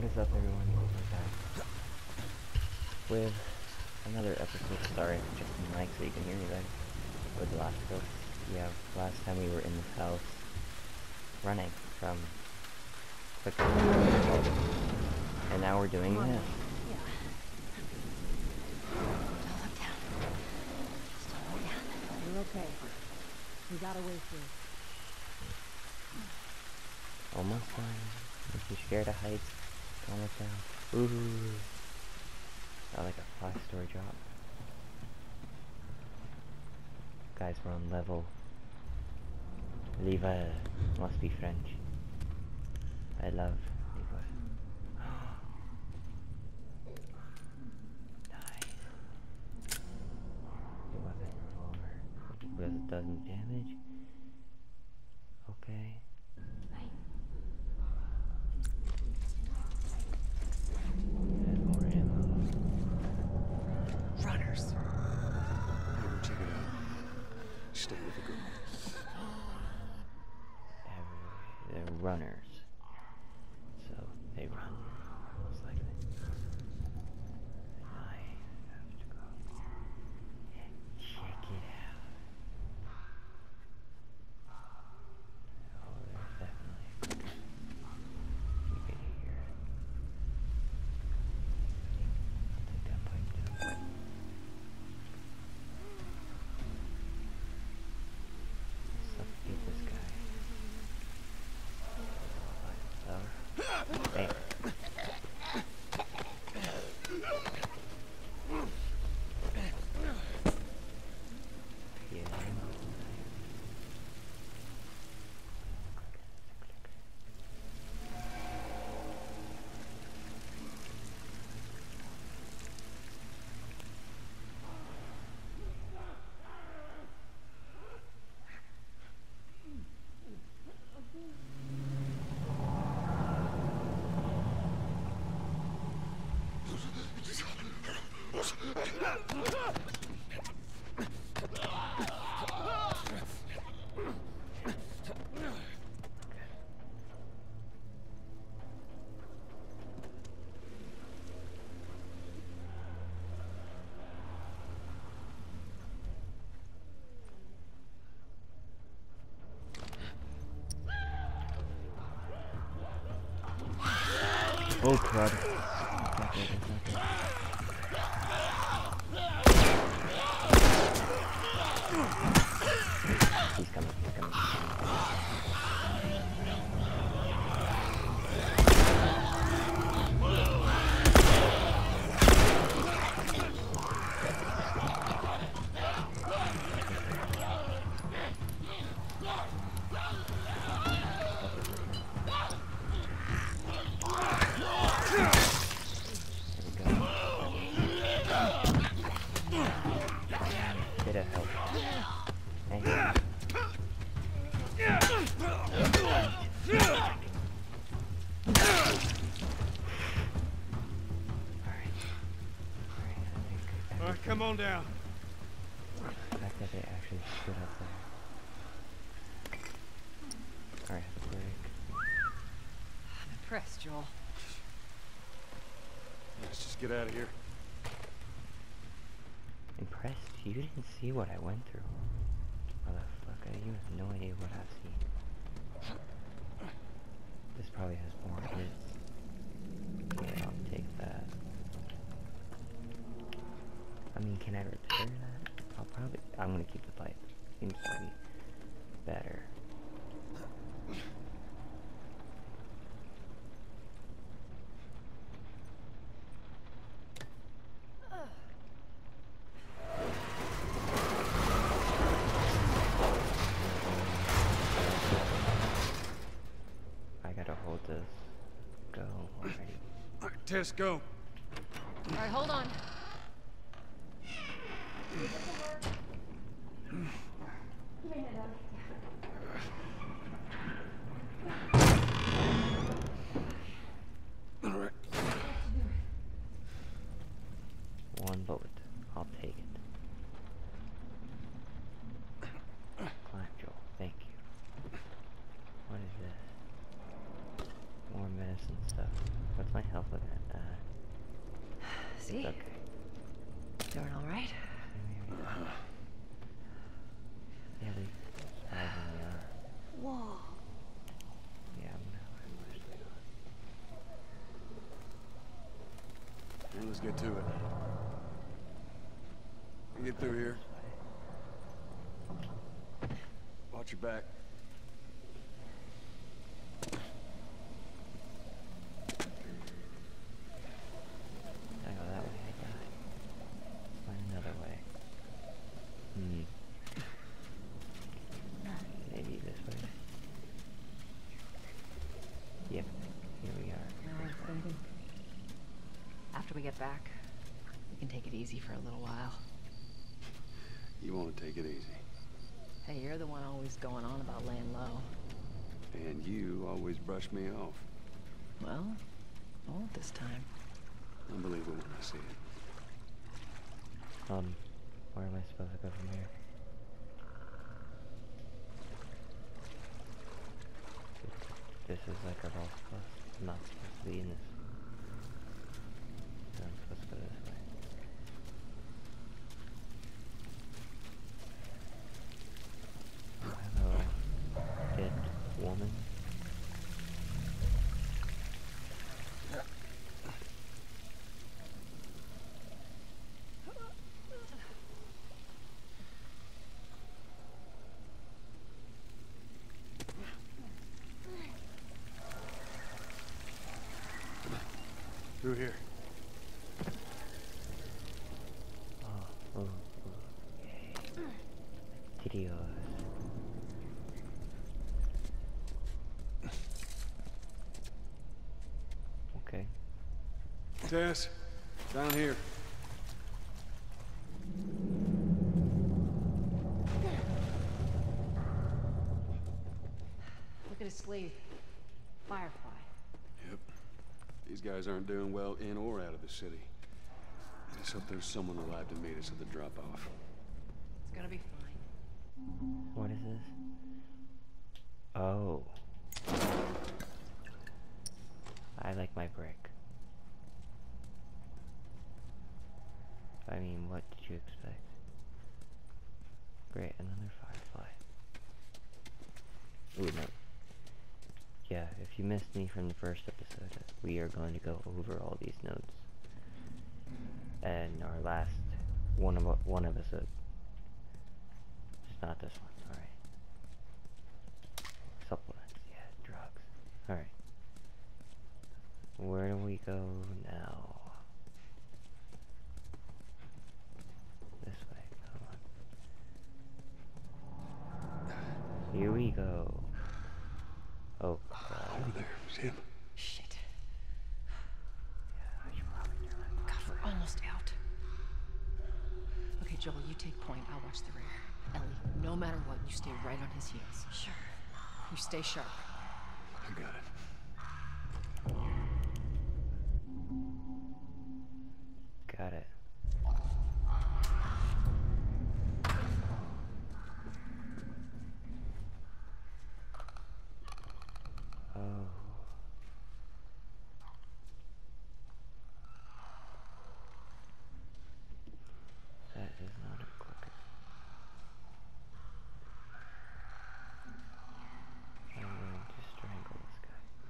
is up, everyone? We're back with another episode. Sorry, just the mic so you can hear me better. With the last ghost. Yeah, last time we were in this house running from quick, and now we're doing this. Yeah. Don't look down. Just don't look down. You're okay. We got a way through. Almost done. If you're scared of heights, don't look down. Ooh. Not like a 5-story drop. Guys, we're on level. Levi must be French. I love Levi. Nice. The weapon revolver. Because it doesn't damage. Okay. And more ammo. Runners. Hey, go check it out. Stay with the girl. They're runners. So they run, most likely. And I have to go and check it out. Oh, there's definitely you can hear it. I'll take that pipe down. Suffocate this guy. Damn. Oh crud. He's coming, he's coming. Bit of help. Thank you. Alright, come on down. The fact that they actually stood up there. Alright, have a break. I'm impressed, Joel. Let's just get out of here. Impressed? You didn't see what I went through. Motherfucker, you have no idea what I've seen. This probably has more hits. Yeah, I'll take that. I mean, can I repair that? I'm gonna keep the pipe. Seems to be better. I gotta hold this. Go already. Alright, Tess, go. Alright, hold on. Alright. One bullet. I'll take it. Climb, Joel. Thank you. What is this? More medicine stuff. What's my health looking at? See? It's okay. Doing all right? Yeah, we surprisingly are. Whoa. Yeah, I'm gonna have my flashlight on. Well, let's get to it. We get through here. Watch your back. I go that way, I die. Find another way. Maybe this way. Yep, here we are. I was thinking. After we get back, we can take it easy for a little while. You want to take it easy. Hey, you're the one always going on about laying low. And you always brush me off. Well, I won't this time. I believe it when I see it. Where am I supposed to go from here? This is like a roll plus. I'm not supposed to be in this. So I'm supposed to go this way. Hello, dead woman. Through here. Oh, yay. Videos. Okay. Tess, down here. Look at his sleeve. Firefly. Yep. These guys aren't doing well in or out of the city. Let's hope there's someone alive to meet us at the drop-off. It's gonna be fine. What is this? Oh. I like my brick. I mean, what did you expect? Great, another firefly. Ooh, no. Yeah, if you missed me from the first episode, we are going to go over all these notes. And our last one episode. Just not this one, alright. Supplements, yeah, drugs. Alright. Where do we go now? This way, come on. Here we go. Oh, God. Over there, see him? Shit. Yeah, I should probably turn my God, we're almost out. Okay, Joel, you take point. I'll watch the rear. Ellie, no matter what, you stay right on his heels. Sure. You stay sharp. I got it. Got it. Oh. That is not a clicker. I'm going to strangle this guy.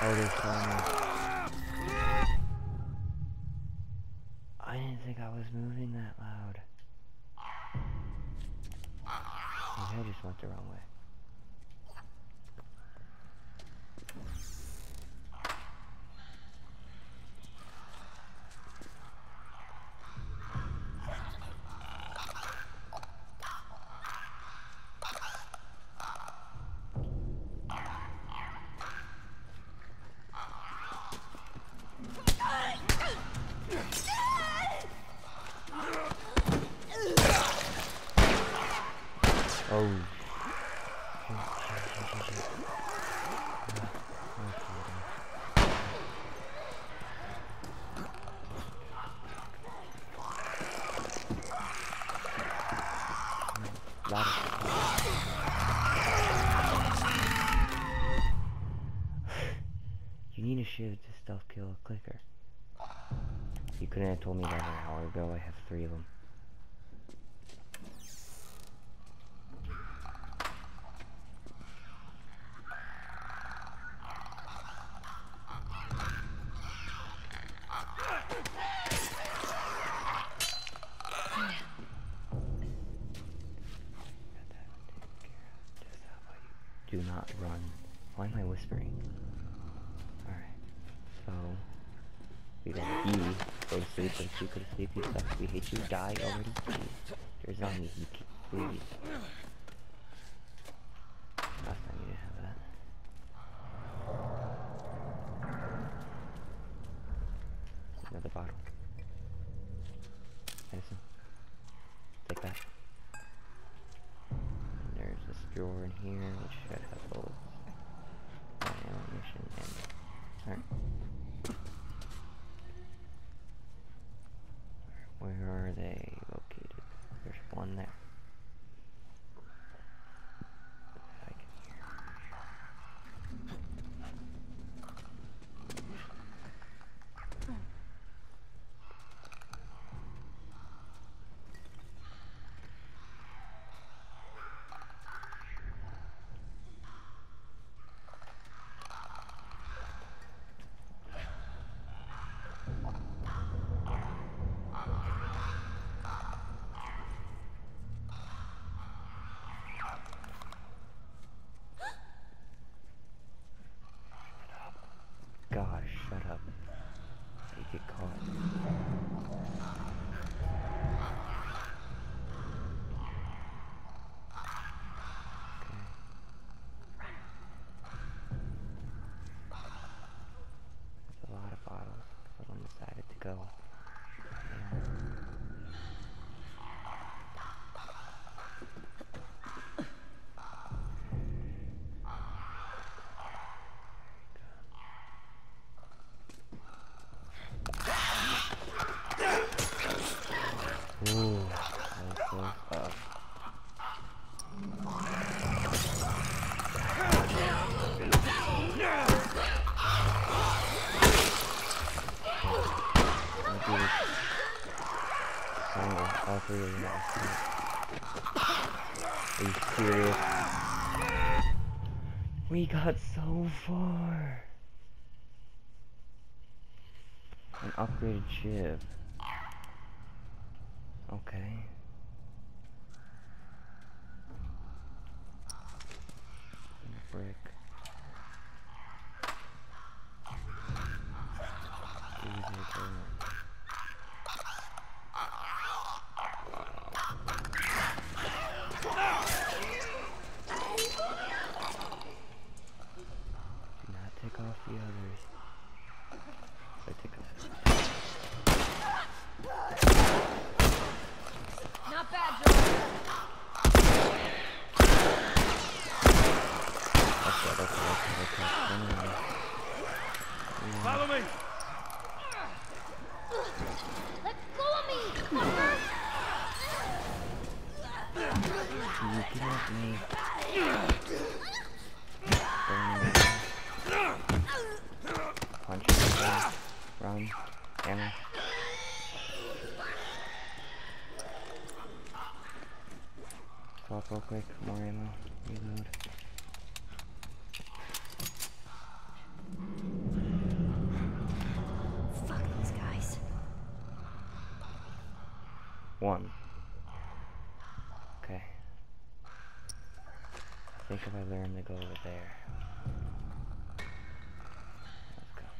Oh, there's so many. I didn't think I was moving that loud. Maybe I just went the wrong way. Oh. You need a shiv to stealth kill a clicker. You couldn't have told me that an hour ago. I have 3 of them. Do not run. Why am I whispering? Alright. So, we got E. Go to sleep, go to sleep, go to sleep. You suck. We hate you. Die already. Please. There's zombies. You can't. Please. Last time you didn't have that. Another bottle. Medicine. Take that. And there's this drawer in here which should have both ammunition and. Alright. Where are they located? There's one there. I can hear. Gosh, shut up. You get caught. Okay. There's a lot of bottles. Someone decided to go. Ooh, that was close up. All 3 of you guys. Are you serious? We got so far. An upgraded shiv. Okay. And a brick. Do not take off the others. I take off. Not bad, Joel. Okay. Follow me! Let go of me, fucker! You get off me. Punch him. Run. Hammer. Swap real quick. More ammo. Reload. 1. Okay. I think if I learn to go over there. Let's go.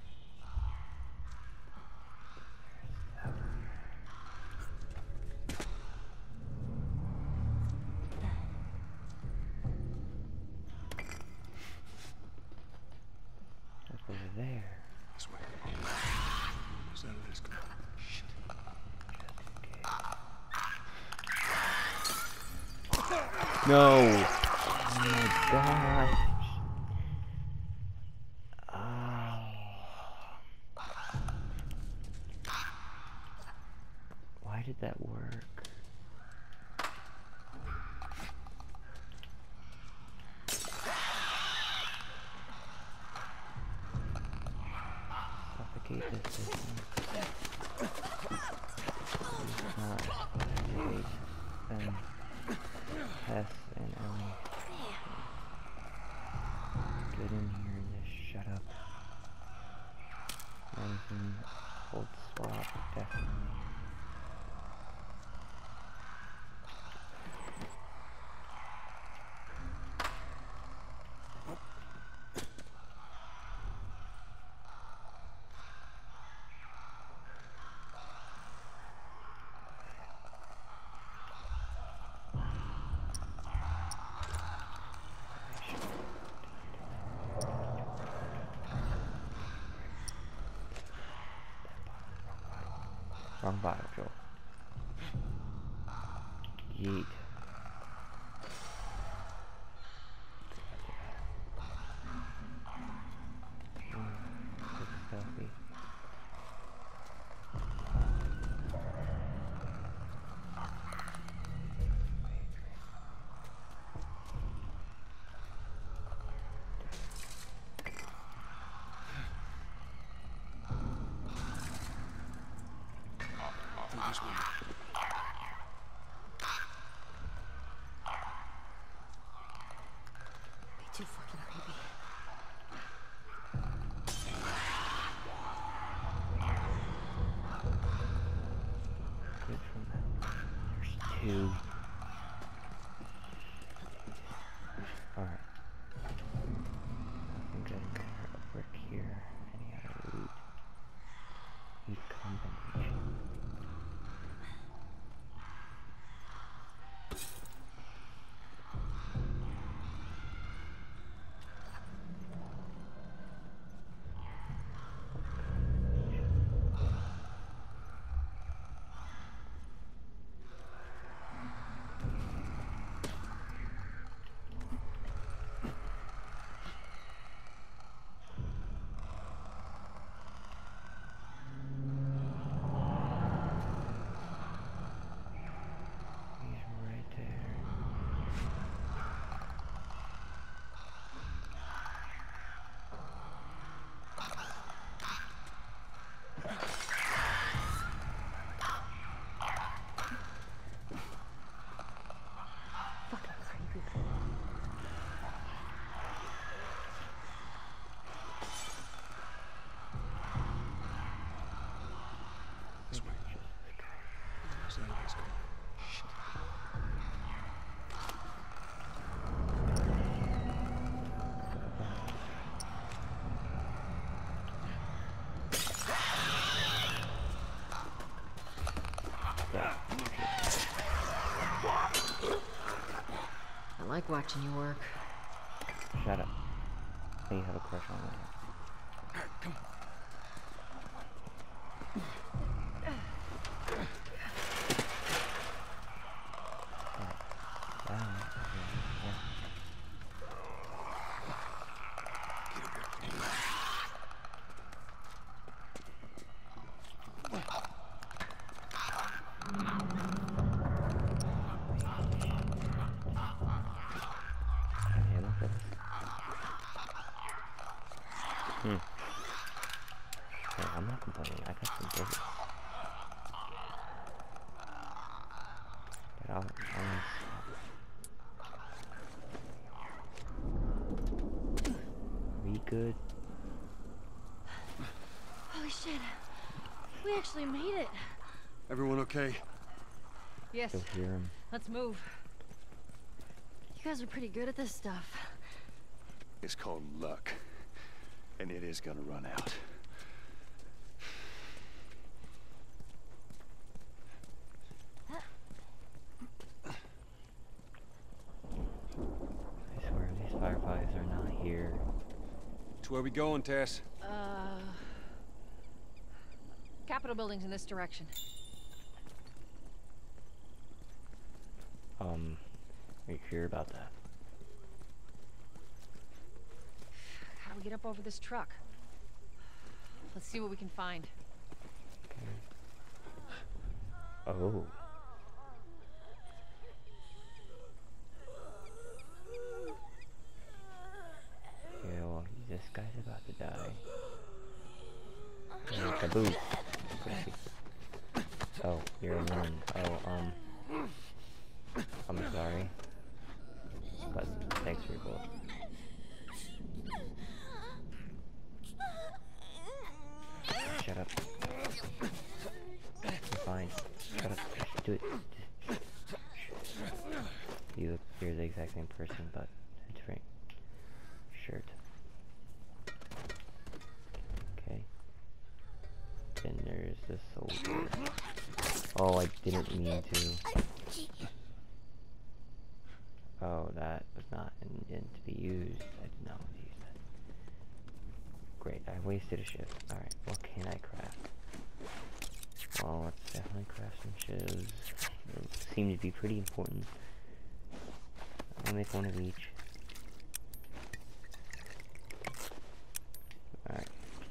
Look over there. This way. What's that list? Shit. No! Oh my gosh. Oh. Why did that work? Suffocate this system. It's not suffocate them. Tess and Ellie. Get in here and just shut up. Medicine, hold swap, definitely. Wrong bottle, Joel. Yeet. Stealthy. This way. Way too fucking creepy. Good from that. There's 2. Alright. Nothing good in there. A brick here. Any other loot? Loot combination. This way. What's that list? Shit. I like watching you work. Shut up. You have a crush on me. Come on. Hey, I'm not complaining. I got some business. But I'll we good? Holy shit. We actually made it. Everyone okay? Yes. Still hear him. Let's move. You guys are pretty good at this stuff. It's called luck. And it is gonna run out. I swear these fireflies are not here. Which way we going, Tess? Capitol building's in this direction. Are you sure about that? How do we get up over this truck? Let's see what we can find. Oh. Yeah, well, this guy's about to die. Yeah, kaboom. Oh, you're a woman. Oh, I'm sorry. But thanks for your bullet. Shut up. You're fine. Shut up. Just do it. You're the exact same person, but a different shirt. Okay. Then there's the soldier. Oh, I didn't mean to. Oh, that was not intended to be used. I did not want to use that. Great, I wasted a ship. Alright, what can I craft? Well, let's definitely craft some shivs. They seem to be pretty important. I'll make one of each. Alright.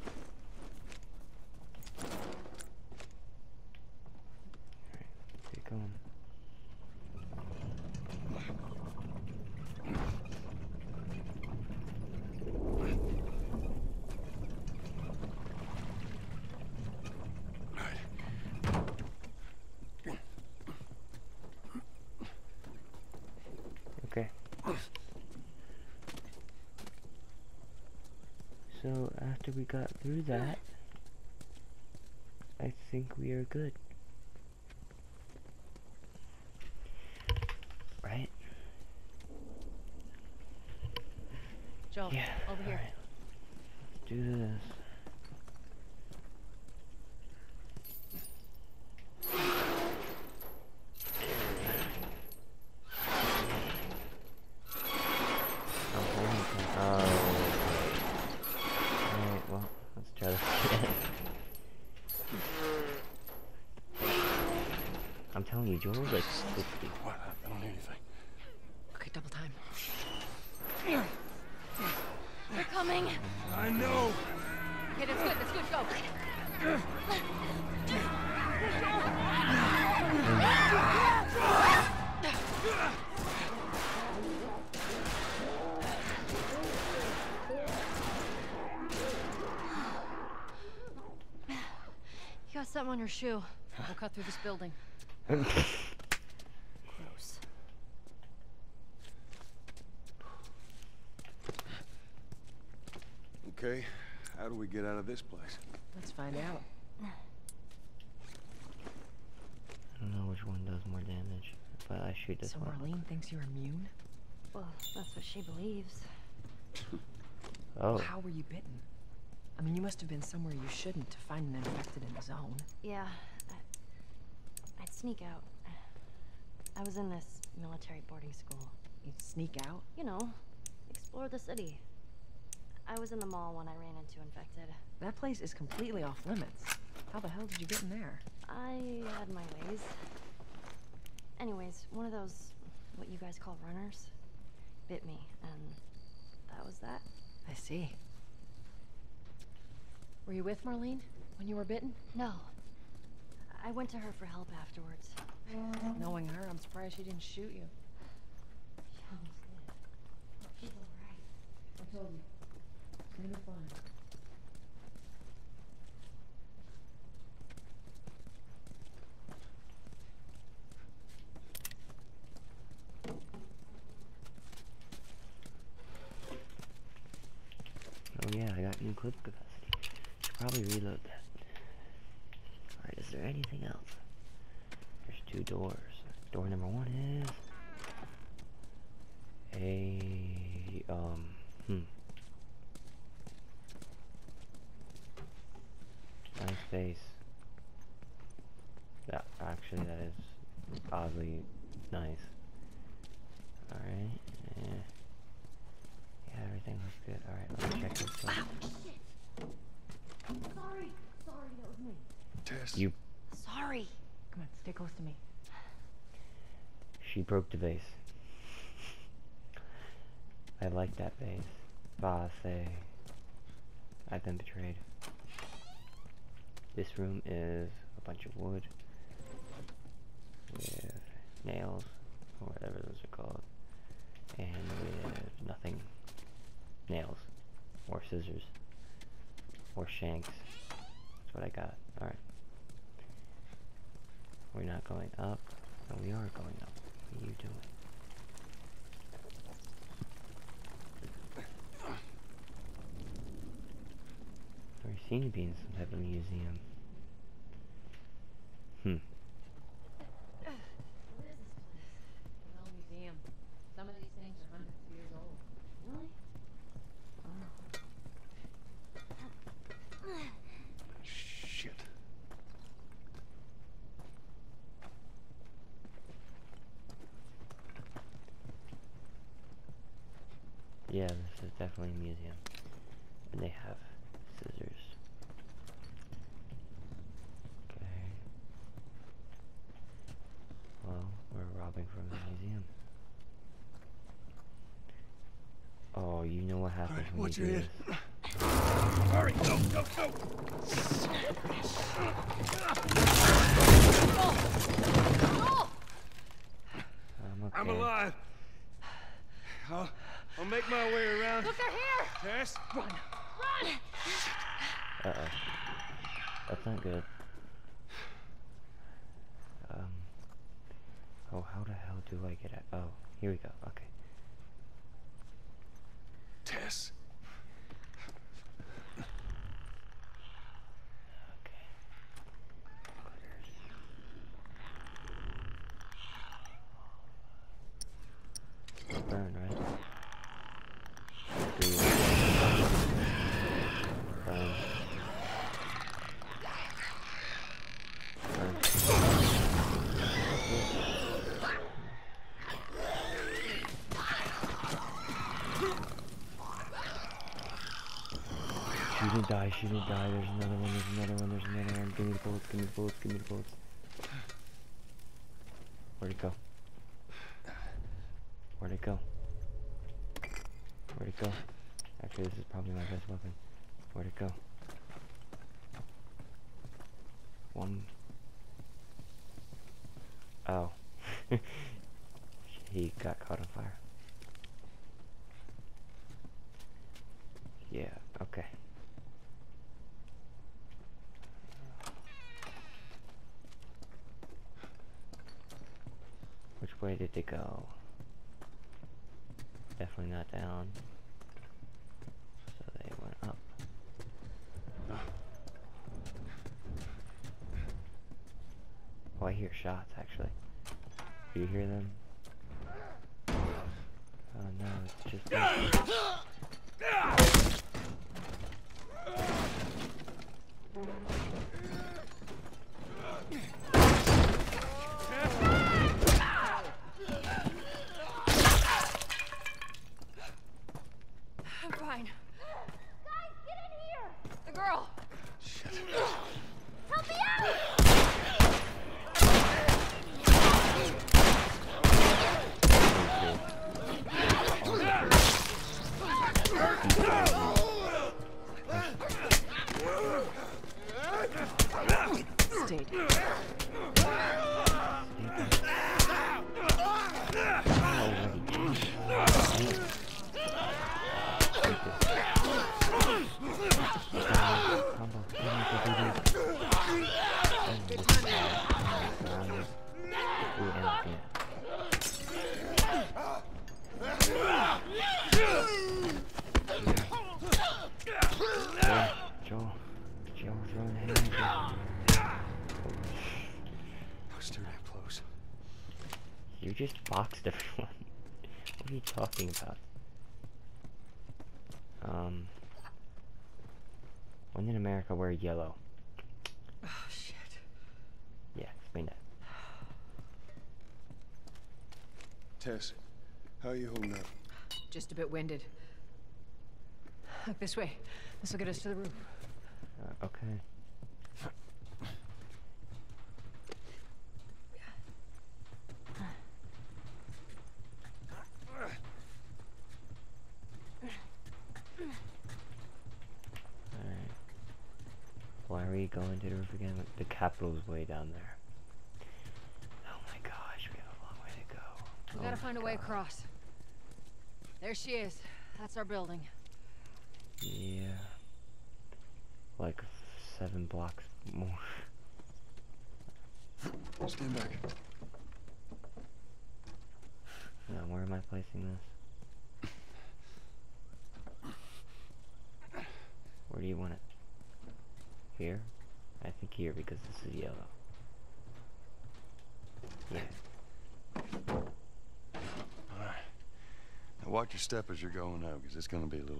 Alright, get going. Okay. So after we got through that, I think we are good. Right? Joel, Yeah. over here. Alright. Let's do this. Alright, well, let's try this again. I'm telling you, Joel's like 60. What? I don't hear anything. Okay, double time. They're coming. I know! Okay, that's good, go. You got something on your shoe. We'll cut through this building. Gross. Okay, how do we get out of this place? Let's find out. I don't know which one does more damage, but I shoot this So one. Marlene thinks you're immune? Well, that's what she believes. Oh. How were you bitten? I mean, you must have been somewhere you shouldn't to find an infected in the zone. Yeah, I'd sneak out. I was in this military boarding school. You'd sneak out? You know, explore the city. I was in the mall when I ran into infected. That place is completely off limits. How the hell did you get in there? I had my ways. Anyways, one of those, what you guys call runners, bit me, and that was that. I see. Were you with Marlene when you were bitten? No. I went to her for help afterwards. Knowing her, I'm surprised she didn't shoot you. She's alright. I told you. It's gonna be fine. Oh yeah, I got new clip capacity. Should probably reload that. Alright, is there anything else? There's two doors. Door number 1 is nice face. Yeah, actually that is oddly nice. Alright, yeah, everything looks good. Alright, let me check this one. Sorry, that was me. Tess. You. Sorry. Come on, stay close to me. She broke the vase. I like that vase. Vase. I've been betrayed. This room is a bunch of wood with nails, or whatever those are called, and with nothing. Nails, or scissors, or shanks. That's what I got. Alright. We're not going up. No, we are going up. What are you doing? We're seen to be in some type of museum. What is this place? An old museum. Some of these things are hundreds of years old. Really? Shit. Yeah, this is definitely a museum. And they have scissors. Okay. Well, we're robbing from the museum. Oh, you know what happens when Watch you your do head. this. Hurry, go, go, go! I'm okay. I'm alive. I'll make my way around. Look, they're here! Tess? Run! Run! Uh-oh. That's not good. Oh, how the hell do I get out? Oh, here we go. Okay. Tess? Okay. Burn, right? Breathe. Burn. She didn't die, she didn't die. There's another one, there's another one, there's another one. Give me the bullets, give me the bullets, give me the bullets. Where'd it go? Where'd it go? Where'd it go? Actually, this is probably my best weapon. Where'd it go? One. Oh. He got caught on fire. Yeah, okay. Which way did they go? Definitely not down. So they went up. Oh, I hear shots actually. Do you hear them? Oh no, it's just me. I'm fine. Guys, get in here! The girl! Shit. Help me out! Stayed. Joel throwing hands. You just boxed everyone. What are you talking about? When did America wear yellow? Oh, shit. Yeah, explain that. Tess, how are you holding up? Just a bit winded. Look, this way. This will get us to the roof. Okay. Why are we going to the roof again? The Capitol's way down there. Oh my gosh, we have a long way to go. We gotta find a way across. There she is. That's our building. Yeah. Like 7 blocks more. Stand back. Now, where am I placing this? Where do you want it? Here? I think here because this is yellow. Yeah. Alright. Now watch your step as you're going out, because it's gonna be a little...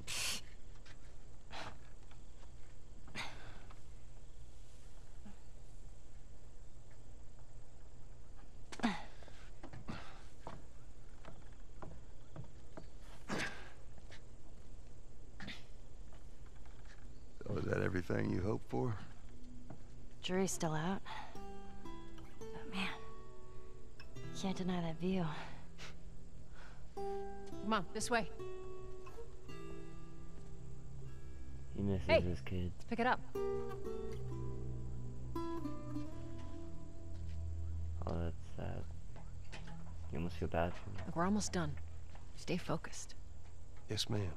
So is that everything you hoped for? Jury's still out. But man, can't deny that view. Come on, this way. He misses Hey. his kid. Let's pick it up. Oh, that's sad. You almost feel bad for me. Look, we're almost done. Stay focused. Yes, ma'am.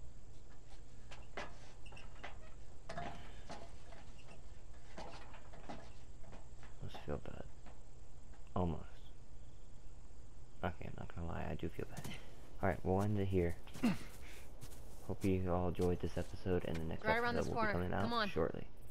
Almost feel bad. Almost. Okay, I'm not gonna lie, I do feel bad. Alright, we'll end it here. Hope you all enjoyed this episode, and the next Right around episode this will be corner. coming out Come on. shortly.